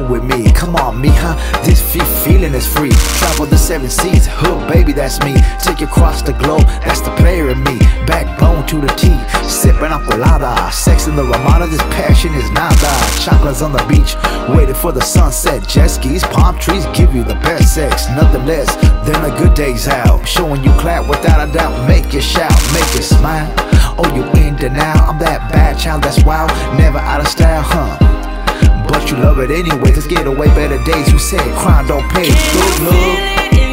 with me. Come on, mija, this feeling is free. Travel the 7 seas, hood baby, that's me. Take you across the globe, that's the player in me. Backbone to the T, sipping on colada. Sex in the Ramada, this passion is nada. Chocolates on the beach, waiting for the sunset. Jet skis, palm trees, give you the best sex. Nothing less than a good day's out. Showing you clap without a doubt, make you shout, make you smile. Oh, you in denial, I'm that bad child that's wild, never out of style, huh? But you love it anyway, let's get away better days. You said crime don't pay, good love.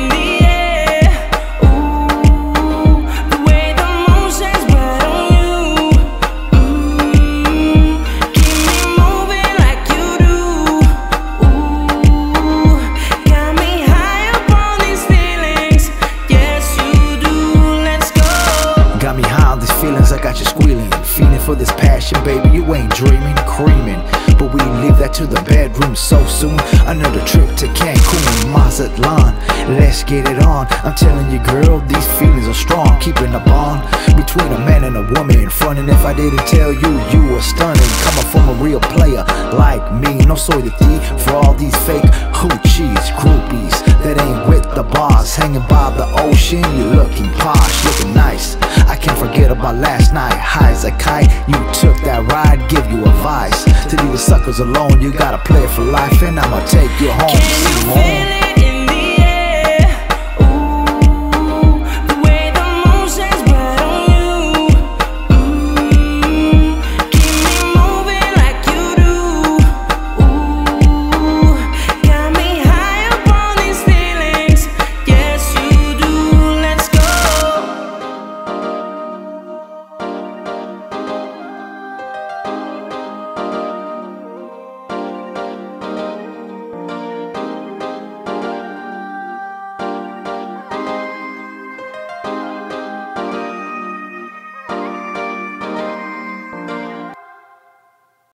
Got me high on these feelings, I got you squealing. Feeling for this passion, baby, you ain't dreaming, creaming. But we leave that to the bedroom so soon. Another trip to Cancun, Mazatlan, let's get it on. I'm telling you girl, these feelings are strong. Keeping a bond between a man and a woman. Frontin' if I didn't tell you, you were stunning. Coming from a real player like me. No soy de thief for all these fake hoochies, groupies that ain't with the boss. Hanging by the ocean, you looking posh, looking nice. I can't forget about last night, high as a kite. You took that ride, give you advice. To leave the suckers alone, you gotta play it for life. And I'ma take you home, Simone.